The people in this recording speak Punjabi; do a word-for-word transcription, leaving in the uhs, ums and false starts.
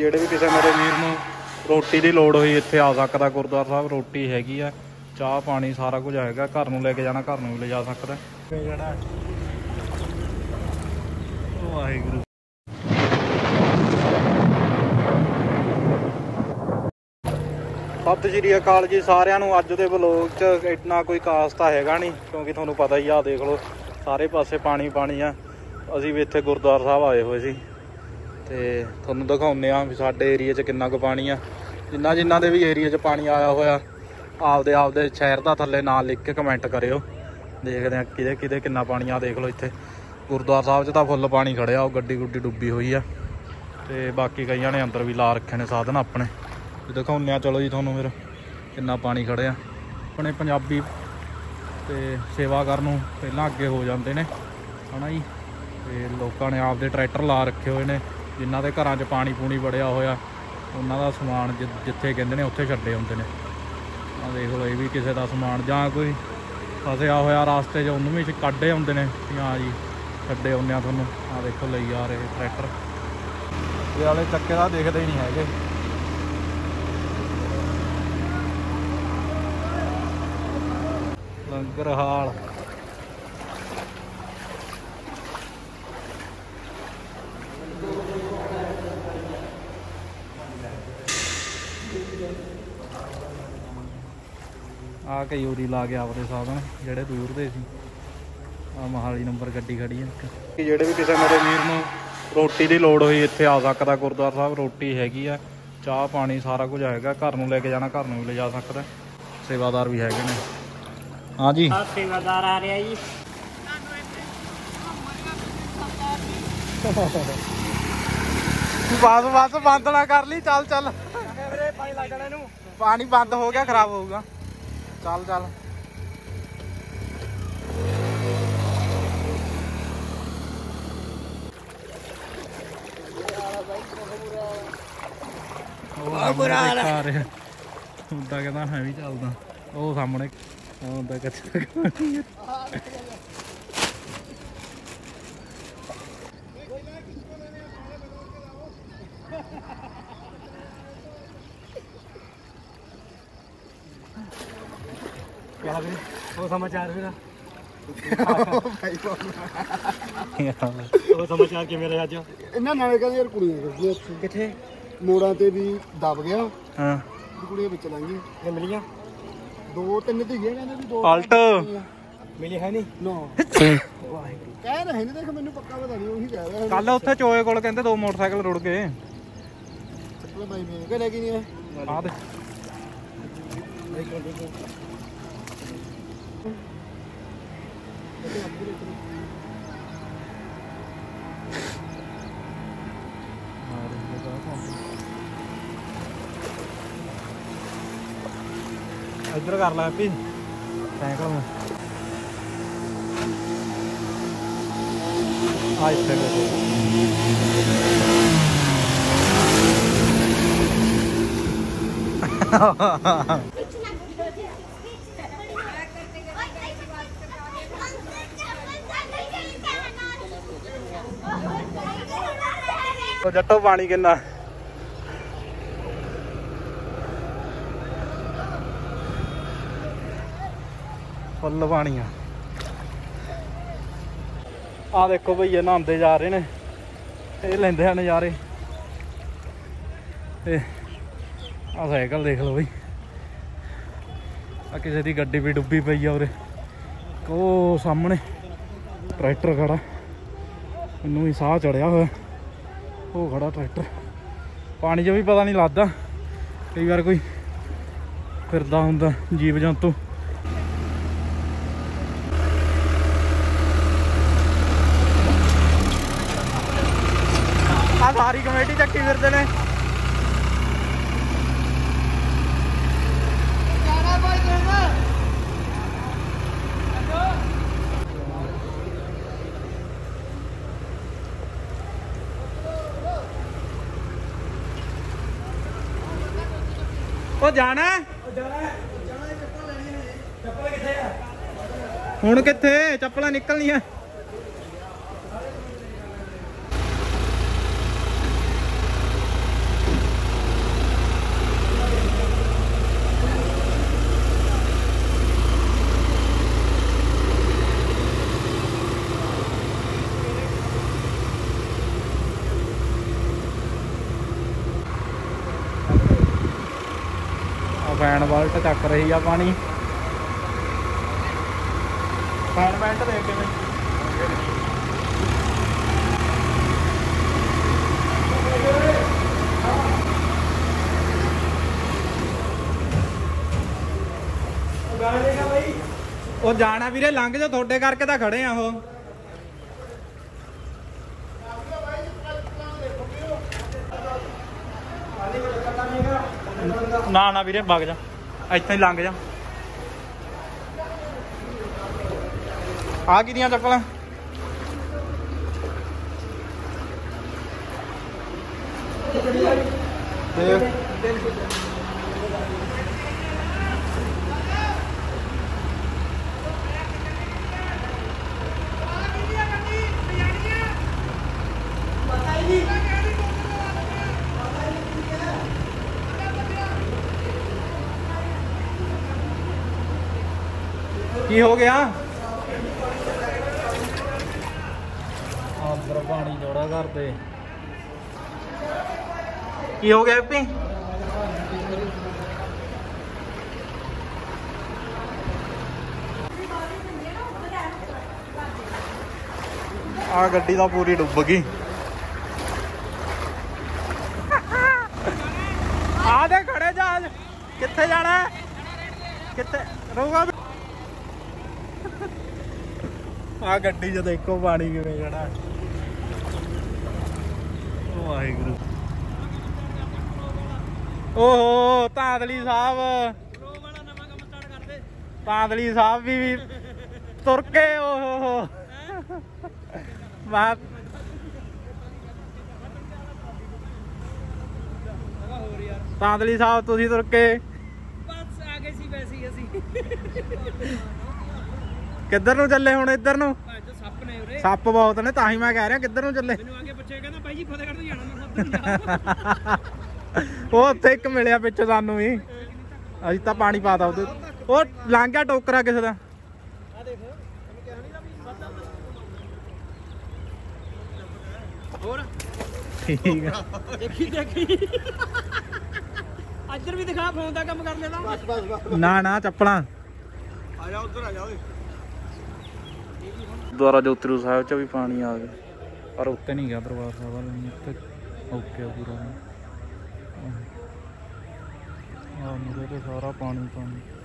ਜਿਹੜੇ ਵੀ ਕਿਸੇ ਮੇਰੇ ਵੀਰ ਨੂੰ ਰੋਟੀ ਦੀ ਲੋੜ ਹੋਈ ਇੱਥੇ ਆ ਸਕਦਾ। ਗੁਰਦੁਆਰਾ ਸਾਹਿਬ ਰੋਟੀ ਹੈਗੀ ਆ, ਚਾਹ ਪਾਣੀ ਸਾਰਾ ਕੁਝ ਹੈਗਾ। ਘਰ ਨੂੰ ਲੈ ਕੇ ਜਾਣਾ ਘਰ ਨੂੰ ਵੀ ਲਿਜਾ ਸਕਦਾ। ਜਿਹੜਾ ਵਾਹਿਗੁਰੂ ਸਤਿ ਸ਼੍ਰੀ ਅਕਾਲ ਜੀ ਸਾਰਿਆਂ ਨੂੰ। ਅੱਜ ਦੇ ਵਲੋਗ 'ਚ ਇੰਨਾ ਕੋਈ ਖਾਸ ਤਾਂ ਹੈਗਾ ਨਹੀਂ, ਕਿਉਂਕਿ ਤੁਹਾਨੂੰ ਪਤਾ ਹੀ ਆ, ਦੇਖ ਲਓ ਸਾਰੇ ਪਾਸੇ ਪਾਣੀ ਪਾਣੀ ਆ। ਅਸੀਂ ਵੀ ਇੱਥੇ ਗੁਰਦੁਆਰਾ ਸਾਹਿਬ ਆਏ ਹੋਏ ਸੀ ਤੇ ਤੁਹਾਨੂੰ ਦਿਖਾਉਂਦੇ ਆ ਵੀ ਸਾਡੇ ਏਰੀਏ 'ਚ ਕਿੰਨਾ ਕੁ ਪਾਣੀ ਆ। ਜਿੰਨਾ ਜਿਨ੍ਹਾਂ ਦੇ ਵੀ ਏਰੀਏ 'ਚ ਪਾਣੀ ਆਇਆ ਹੋਇਆ, ਆਪਦੇ ਆਪਦੇ ਸ਼ਹਿਰ ਦਾ ਥੱਲੇ ਨਾਂ ਲਿਖ ਕੇ ਕਮੈਂਟ ਕਰਿਓ। ਦੇਖਦੇ ਆ ਕਿਹਦੇ ਕਿਹਦੇ ਕਿੰਨਾ ਪਾਣੀ ਆ। ਦੇਖ ਲਓ ਇੱਥੇ ਗੁਰਦੁਆਰਾ ਸਾਹਿਬ 'ਚ ਤਾਂ ਫੁੱਲ ਪਾਣੀ ਖੜਿਆ, ਉਹ ਗੱਡੀ ਗੁੱਡੀ ਡੁੱਬੀ ਹੋਈ ਆ ਤੇ ਬਾਕੀ ਕਈਆਂ ਨੇ ਅੰਦਰ ਵੀ ਲਾ ਰੱਖੇ ਨੇ ਸਾਧਨ ਆਪਣੇ। ਦਿਖਾਉਂਦੇ ਆ ਚਲੋ ਜੀ ਤੁਹਾਨੂੰ ਫਿਰ ਕਿੰਨਾ ਪਾਣੀ ਖੜਿਆ। ਆਪਣੇ ਪੰਜਾਬੀ ਤੇ ਸੇਵਾ ਕਰਨ ਨੂੰ ਪਹਿਲਾਂ ਅੱਗੇ ਹੋ ਜਾਂਦੇ ਨੇ ਹਨਾ ਜੀ। ਤੇ ਲੋਕਾਂ ਨੇ ਆਪਦੇ ਟਰੈਕਟਰ ਲਾ ਰੱਖੇ ਹੋਏ ਨੇ, ਜਿਨ੍ਹਾਂ ਦੇ ਘਰਾਂ 'ਚ ਪਾਣੀ ਪੂਣੀ ਵੜਿਆ ਹੋਇਆ ਉਹਨਾਂ ਦਾ ਸਮਾਨ ਜਿ ਜਿੱਥੇ ਕਹਿੰਦੇ ਨੇ ਉੱਥੇ ਛੱਡੇ ਹੁੰਦੇ ਨੇ। ਆਹ ਦੇਖ ਲਓ, ਇਹ ਵੀ ਕਿਸੇ ਦਾ ਸਮਾਨ ਜਾਂ ਕੋਈ ਫਸਿਆ ਹੋਇਆ ਰਾਸਤੇ 'ਚ ਉਹਨੂੰ ਵੀ ਕੱਢੇ ਹੁੰਦੇ ਨੇ। ਹਾਂ ਜੀ ਛੱਡੇ ਹੁੰਦੇ ਆ ਤੁਹਾਨੂੰ। ਆਹ ਦੇਖੋ ਲਈ ਆ ਰਹੇ ਟਰੈਕਟਰ, ਇਹ ਵਾਲੇ ਚੱਕੇ ਦਾ ਦੇਖਦੇ ਹੀ ਨਹੀਂ ਹੈਗੇ। ਲੰਗਰ ਹਾਲ ਆ ਕਈ ਉਰੀ ਲਾ ਕੇ ਆਪਦੇ ਸਾਧਨ ਜਿਹੜੇ ਦੂਰ ਦੇ ਸੀ। ਆ ਮੋਹਾਲੀ ਨੰਬਰ ਗੱਡੀ ਖੜੀ ਹੈ। ਜਿਹੜੇ ਵੀ ਕਿਸੇ ਮੇਰੇ ਵੀਰ ਨੂੰ ਰੋਟੀ ਦੀ ਲੋੜ ਹੋਈ ਇੱਥੇ ਆ ਸਕਦਾ। ਗੁਰਦੁਆਰਾ ਸਾਹਿਬ ਰੋਟੀ ਹੈਗੀ ਆ, ਚਾਹ ਪਾਣੀ ਸਾਰਾ ਕੁਝ ਹੈਗਾ। ਘਰ ਨੂੰ ਲੈ ਕੇ ਜਾਣਾ ਘਰ ਨੂੰ ਵੀ ਲਿਜਾ ਸਕਦਾ। ਸੇਵਾਦਾਰ ਵੀ ਹੈਗੇ ਨੇ। हाँ जी सेवादार आ रहा जी। बस बस बंद ना कर ली, चल चल पानी बंद हो गया, खराब होगा। चल चल कहता मैं भी चलदा। ਉਹ ਸਾਹਮਣੇ ਆਉਂਦਾ ਕੱਚਾ क्या भी वो समाचार फिर ਉਹ ਸਮਾਚਾਰ ਕਿਵੇਂ ਰਿਹਾ ਅੱਜ? ਇਹਨਾਂ ਨਾਲੇ ਕਹਿੰਦੇ ਯਾਰ ਕੁੜੀਆਂ ਫਿਰਦੀਆਂ ਇੱਥੇ ਕਿੱਥੇ ਮੋੜਾਂ ਤੇ ਵੀ ਦਬ ਗਿਆ। ਹਾਂ ਕੁੜੀਆਂ ਵਿੱਚ ਲੰਘੀ ਇਹ ਮਿਲੀਆਂ ਦੋ ਤਿੰਨ ਧੀਆਂ ਕਹਿੰਦੇ ਵੀ ਦੋ ਪਲਟ ਮਿਲੀ ਹੈ ਨਹੀਂ ਨਾ ਵਾਹਿਗੁਰੂ ਕਹਿ ਰਹੇ ਨੇ। ਦੇਖ ਮੈਨੂੰ ਪੱਕਾ ਪਤਾ ਨਹੀਂ, ਉਹੀ ਕਹਿ ਰਿਹਾ ਕੱਲ ਉੱਥੇ ਚੋਏ ਕੋਲ ਕਹਿੰਦੇ ਦੋ ਮੋਟਰਸਾਈਕਲ ਰੁੜ ਗਏ। ਚੱਪਲ ਬਾਈ ਨੇ ਕਿ ਲੈ ਕੇ ਨਹੀਂ ਆਏ। ਆ ਦੇ ਇੱਧਰ ਕਰ ਲੈ ਹੈਪੀ ਸਾਈਕਲ ਨੂੰ। ਆ ਇੱਥੇ तो जट्टो पानी किन्ना फुल पानी आ। आ देखो भैया नहाते जा रहे ने, ये लेंदे हैं नज़ारे। आ साइकिल देख लो बई, आ किसी की गड्डी भी डुब्बी पई है। उरे ओ सामने ट्रैक्टर खड़ा, मैनू भी साह चढ़िया हुआ। वो खड़ा ट्रैक्टर पानी च भी पता नहीं लगता, कई बार कोई फिरदा हुंदा जीव जंतु। आ सारी कमेटी चक्की फिरदे ने। ਉਹ ਜਾਣਾ ਹੁਣ ਕਿੱਥੇ ਚੱਪਲਾਂ ਨਿਕਲਣੀਆਂ। ਫੈਨ ਵਾਲਟ ਚੱਕ ਰਹੀ ਆ ਪਾਣੀ। ਫੈਨ ਵੈਂਟ ਦੇਖ ਕਿਵੇਂ ਉਹ ਜਾਣਾ ਵੀਰੇ, ਲੰਘ ਜਾ, ਤੁਹਾਡੇ ਕਰਕੇ ਤਾਂ ਖੜੇ ਆ ਉਹ। ਨਾ ਨਾ ਵੀਰੇ ਵਗ ਜਾ, ਇੱਥੇ ਹੀ ਲੰਘ ਜਾ। ਆ ਕਿਹਦੀਆਂ ਚੱਪਲਾਂ? ਕੀ ਹੋ ਗਿਆ? ਅੰਦਰ ਪਾਣੀ ਜੋੜਾ ਕਰਦੇ। ਕੀ ਹੋ ਗਿਆ ਐਪੀ? ਆ ਗੱਡੀ ਤਾਂ ਪੂਰੀ ਡੁੱਬ ਗਈ। ਆ ਦੇ ਖੜੇ ਜਹਾਜ਼, ਕਿੱਥੇ ਜਾਣਾ? ਕਿੱਥੇ ਰਹੂਗਾ? ਆ ਗੱਡੀ 'ਚ ਦੇਖੋ ਪਾਣੀ ਕਿਵੇਂ ਖੜਾ। ਵਾਹਿਗੁਰੂ। ਓਹੋ ਤਾਂਦਲੀ ਸਾਹਿਬ, ਤਾਂਦਲੀ ਸਾਹਿਬ ਵੀ, ਵੀ ਤੁਰ ਕੇ। ਓਹੋ ਮੈਂ ਤਾਂਦਲੀ ਸਾਹਿਬ ਤੁਸੀਂ ਤੁਰ ਕੇ ਬਸ ਆ ਗਏ ਸੀ ਵੈਸੇ ਹੀ ਅਸੀਂ। ਕਿੱਧਰ ਨੂੰ ਚੱਲੇ ਹੁਣ? ਇੱਧਰ ਨੂੰ ਸੱਪ ਨੇ ਉਰੇ, ਸੱਪ ਬਹੁਤ ਨੇ, ਤਾਂ ਹੀ ਮੈਂ ਕਹਿ ਰਿਹਾ ਕਿੱਧਰ ਨੂੰ ਚੱਲੇ। ਮੈਨੂੰ ਆ ਕੇ ਪੁੱਛਿਆ, ਕਹਿੰਦਾ ਬਾਈ ਜੀ ਫਤਿਹਗੜ੍ਹ ਤੋਂ ਜਾਣਾ। ਮੈਂ ਉੱਧਰ ਜਾ। ਉਹ ਉੱਥੇ ਇੱਕ ਮਿਲਿਆ ਪਿੱਛੇ ਸਾਨੂੰ ਵੀ, ਅਸੀਂ ਤਾਂ ਪਾਣੀ ਪਾਤਾ ਉਹਦੇ। ਉਹ ਲੰਘ ਗਿਆ ਟੋਕਰਾ ਕਿਸੇ ਦਾ। ਆ ਦੇਖ ਤੈਨੂੰ ਕਿਹਾ ਨਹੀਂ ਦਾ ਵੀ ਹੋਰ ਠੀਕ ਆ, ਦੇਖੀ ਦੇਖੀ ਇੱਧਰ ਵੀ ਦਿਖਾ, ਫੋਨ ਦਾ ਕੰਮ ਕਰ ਲੈਣਾ। ਬਸ ਬਸ ਬਸ ਨਾ ਨਾ ਚੱਪਲਾਂ। ਆ ਜਾ ਉੱਧਰ ਆ ਜਾ ਓਏ। ਦੁਆਰਾ ਜੋਤਰੂ ਸਾਹਿਬ 'ਚ ਵੀ ਪਾਣੀ ਆ ਗਿਆ, ਪਰ ਉੱਤੇ ਨਹੀਂ ਗਿਆ ਦਰਬਾਰ ਸਾਹਿਬ ਵਾਲੇ ਨੂੰ। ਉੱਤੇ ਓਕੇ ਪੂਰਾ। ਆ ਮੁਰੇ ਤੇ ਸਾਰਾ ਪਾਣੀ ਪਾਣੀ।